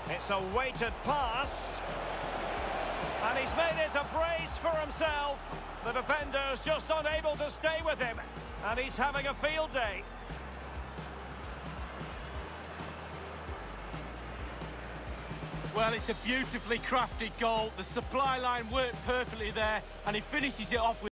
It's a weighted pass. And he's made it a brace for himself. The defender's just unable to stay with him. And he's having a field day. Well, it's a beautifully crafted goal. The supply line worked perfectly there, and he finishes it off with